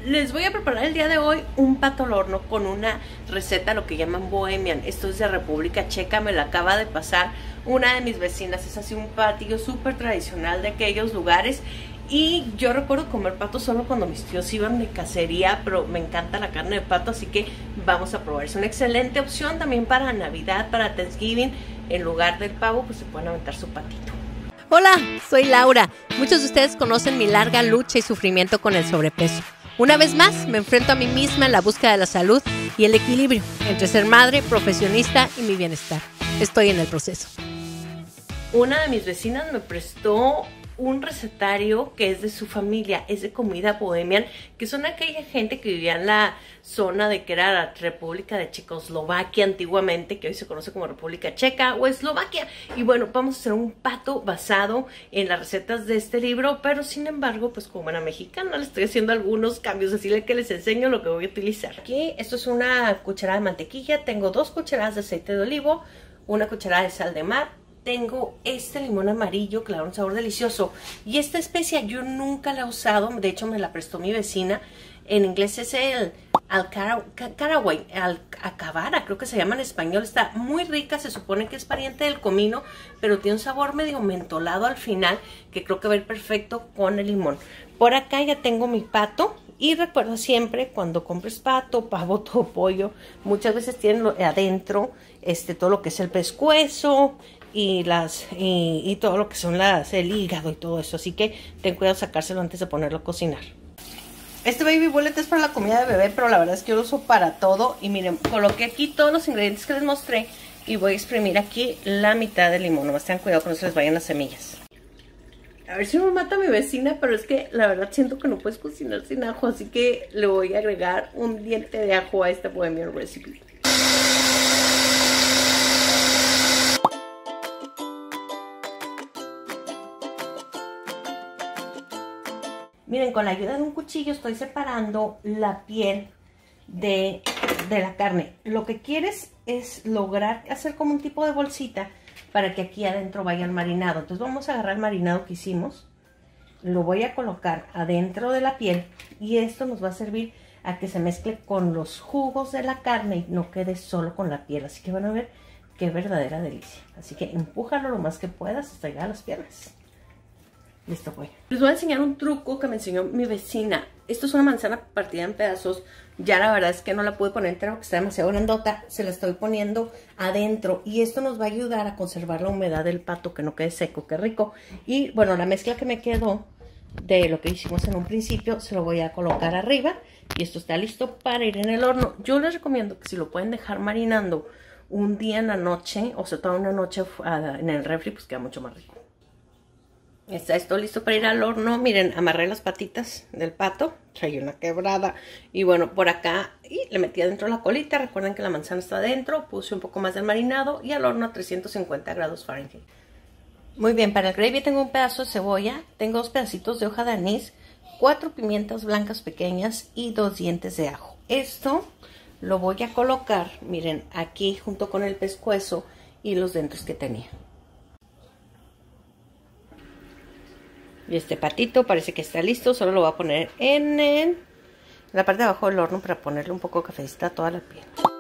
Les voy a preparar el día de hoy un pato al horno con una receta, lo que llaman bohemian. Esto es de República Checa, me la acaba de pasar una de mis vecinas. Es así un platillo súper tradicional de aquellos lugares. Y yo recuerdo comer pato solo cuando mis tíos iban de cacería, pero me encanta la carne de pato, así que vamos a probar. Es una excelente opción también para Navidad, para Thanksgiving. En lugar del pavo, pues se pueden aventar su patito. Hola, soy Laura. Muchos de ustedes conocen mi larga lucha y sufrimiento con el sobrepeso. Una vez más, me enfrento a mí misma en la búsqueda de la salud y el equilibrio entre ser madre, profesionista y mi bienestar. Estoy en el proceso. Una de mis vecinas me prestó un recetario que es de su familia, es de comida bohemian, que son aquella gente que vivía en la zona de que era la República de Checoslovaquia antiguamente, que hoy se conoce como República Checa o Eslovaquia. Y bueno, vamos a hacer un pato basado en las recetas de este libro, pero sin embargo, pues como buena mexicana, le estoy haciendo algunos cambios, así que les enseño lo que voy a utilizar. Aquí, esto es una cucharada de mantequilla, tengo 2 cucharadas de aceite de olivo, una cucharada de sal de mar. Tengo este limón amarillo que le da un sabor delicioso. Y esta especia yo nunca la he usado. De hecho me la prestó mi vecina. En inglés es el caraway, acabara, creo que se llama en español. Está muy rica, se supone que es pariente del comino, pero tiene un sabor medio mentolado al final, que creo que va a ir perfecto con el limón. Por acá ya tengo mi pato. Y recuerda siempre, cuando compres pato, pavo o pollo, muchas veces tienen adentro todo lo que es el pescuezo y todo lo que son el hígado y todo eso. Así que ten cuidado de sacárselo antes de ponerlo a cocinar. Este baby bullet es para la comida de bebé, pero la verdad es que yo lo uso para todo. Y miren, coloqué aquí todos los ingredientes que les mostré y voy a exprimir aquí la mitad del limón. Nomás tengan cuidado que no se les vayan las semillas. A ver si no me mata mi vecina, pero es que la verdad siento que no puedes cocinar sin ajo, así que le voy a agregar un diente de ajo a esta bohemian recipe. Miren, con la ayuda de un cuchillo estoy separando la piel de la carne. Lo que quieres es lograr hacer como un tipo de bolsita para que aquí adentro vaya el marinado. Entonces vamos a agarrar el marinado que hicimos, lo voy a colocar adentro de la piel y esto nos va a servir a que se mezcle con los jugos de la carne y no quede solo con la piel. Así que van a ver qué verdadera delicia. Así que empújalo lo más que puedas hasta llegar a las piernas. Listo, voy. Les voy a enseñar un truco que me enseñó mi vecina. Esto es una manzana partida en pedazos. Ya la verdad es que no la pude poner entera porque está demasiado grandota. Se la estoy poniendo adentro. Y esto nos va a ayudar a conservar la humedad del pato, que no quede seco. Qué rico. Y bueno, la mezcla que me quedó de lo que hicimos en un principio, se lo voy a colocar arriba. Y esto está listo para ir en el horno. Yo les recomiendo que si lo pueden dejar marinando un día en la noche, o sea, toda una noche en el refri, pues queda mucho más rico. Está esto listo para ir al horno. Miren, amarré las patitas del pato. Trae una quebrada. Y bueno, por acá le metí adentro la colita. Recuerden que la manzana está adentro. Puse un poco más del marinado y al horno a 350 grados Fahrenheit. Muy bien, para el gravy tengo un pedazo de cebolla. Tengo 2 pedacitos de hoja de anís, 4 pimientas blancas pequeñas y 2 dientes de ajo. Esto lo voy a colocar, miren, aquí junto con el pescuezo y los dentros que tenía. Y este patito parece que está listo. Solo lo voy a poner en la parte de abajo del horno para ponerle un poco de cafecita a toda la piel.